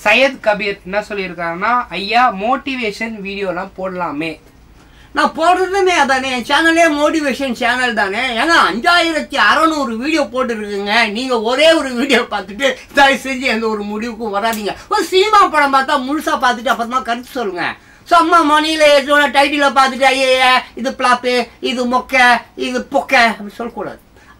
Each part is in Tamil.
சையத் கபீர் என்ன சொல்லியிருக்காருன்னா, ஐயா மோட்டிவேஷன் வீடியோலாம் போடலாமே. நான் போடுறதுமே அதானே, என் சேனலே மோட்டிவேஷன் சேனல் தானே. ஏன்னா 5600 வீடியோ போட்டுருக்குங்க. நீங்கள் ஒரே ஒரு வீடியோ பார்த்துட்டு தயவு செஞ்சு எந்த ஒரு முடிவுக்கும் வராதிங்க. ஒரு சினிமா படம் பார்த்தா முழுசாக பார்த்துட்டு அப்புறமா கருத்து சொல்லுங்கள். ஸோ அம்மா மணியில் ஏதோட டைட்டில் பார்த்துட்டு ஐயா இது பிளாப்பு, இது மொக்கை, இது பொக்கை அப்படி சொல்லக்கூடாது.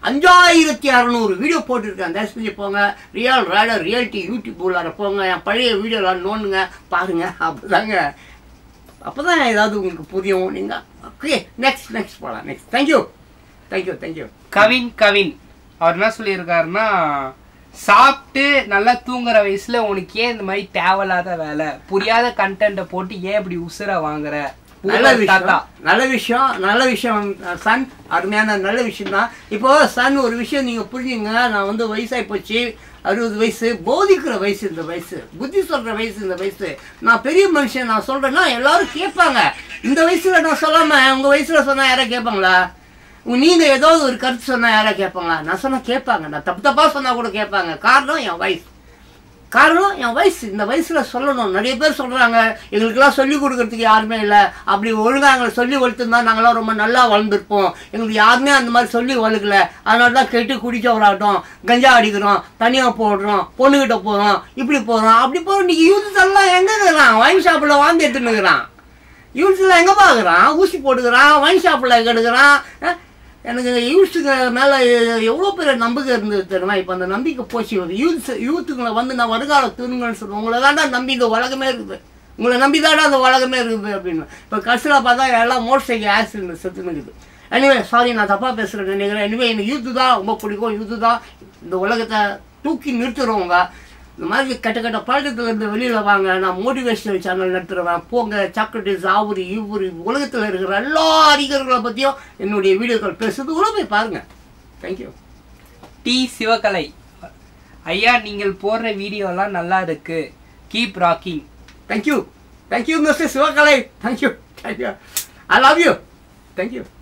5600 வீடியோ போட்டுருக்கேன். தயவு செஞ்சு போங்க, ரியல் ரேடர் ரியாலிட்டி யூடியூப் உள்ளார போங்க, என் பழைய வீடியோலாம் நோண்டுங்க, பாருங்க. அப்போதாங்க அப்போதான் ஏதாவது உங்களுக்கு புரியும். நீங்கள் ஓகே நெக்ஸ்ட் போகலாம். Next thank you. கவின் அவர் என்ன சொல்லியிருக்காருன்னா, சாப்பிட்டு நல்லா தூங்குற வயசுல உனக்கு ஏன் இந்த மாதிரி தேவையில்லாத வேலை, புரியாத கண்டென்ட்டை போட்டு ஏன் இப்படி உசுர வாங்குற? நல்ல விஷயம் சன், அருமையான நல்ல விஷயம் தான். இப்போ சன் ஒரு விஷயம் நீங்க புரிஞ்சுங்க. நான் வந்து வயசாகி போச்சு, 60 வயசு, போதிக்கிற வயசு இந்த வயசு, புத்தி சொல்ற வயசு இந்த வயசு. நான் பெரிய மனுஷன், நான் சொல்றேன்னா எல்லாரும் கேட்பாங்க. இந்த வயசுல நான் சொல்லாம உங்க வயசுல சொன்னா யாரா கேட்பாங்களா? நீங்க ஏதாவது ஒரு கருத்து சொன்னா யாரா கேட்பாங்களா? நான் சொன்னா கேட்பாங்க. நான் தப்பா சொன்னா கூட கேட்பாங்க. காரணம் என் வயசு. இந்த வயசுல சொல்லணும். நிறைய பேர் சொல்றாங்க எங்களுக்கெல்லாம் சொல்லி கொடுக்கறதுக்கு யாருமே இல்லை, அப்படி ஒழுங்கா எங்களை சொல்லி வளர்த்துருந்தா நாங்களாம் ரொம்ப நல்லா வளர்ந்துருப்போம். எங்களுக்கு யாருமே அந்த மாதிரி சொல்லி வளர்க்கல. அதனால தான் கெட்டு குடிச்சவராகட்டும், கஞ்சா அடிக்கிறோம், தனியாக போடுறோம், பொண்ணுகிட்ட போகிறோம், இப்படி போகிறோம் அப்படி போகிறோம். இன்னைக்கு யூத் எல்லாம் எங்கே இருக்கிறான்? ஒயின் ஷாப்பில் வாழ்ந்து எடுத்துன்னுக்குறான். யூத்ஸில் எங்கே பார்க்குறான்? ஊசி போட்டுக்கிறான், ஒயின் ஷாப்பில் கெடுக்கிறான். எனக்கு யூத்ஸுக்கு மேலே எவ்வளோ பெரிய நம்பிக்கை இருந்தது தெரியுமா? இப்போ அந்த நம்பிக்கை போச்சு. யூத்துங்களை வந்து நான் வருகால தூணுங்கன்னு சொல்லுவேன். உங்களை தாண்டா நம்பி இந்த உலகமே இருக்குது, உங்களை நம்பி தாண்டா அந்த உலகமே இருக்குது அப்படின்னு. இப்போ கடைசியில் பார்த்தா எல்லாம் மோட்டர் சைக்கிள் ஆக்சிடென்ட் செத்துன்னு இருக்குது. எனிவே சாரி, நான் தப்பாக பேசுகிறேன் நினைக்கிறேன். எனிவே எனக்கு யூத்து தான் ரொம்ப பிடிக்கும். யூத்து தான் இந்த உலகத்தை தூக்கி நிறுத்துறவங்க. இந்த மாதிரி கட்ட பழக்கத்துலேருந்து வெளியில் வாங்க. நான் மோட்டிவேஷனல் சேனல் நடத்துகிறேன். போங்க, சாக்ரட்டிஸ், ஆவுரி, இவுரி, உலகத்தில் இருக்கிற எல்லா அறிஞர்களை பற்றியும் என்னுடைய வீடியோக்கள் பேசுறது உள்ள போய் பாருங்க. தேங்க்யூ. டி சிவகலை, ஐயா நீங்கள் போடுற வீடியோலாம் நல்லா இருக்கு, keep rocking. Thank you mister Sivakalai. Thank you. I love you. Thank you.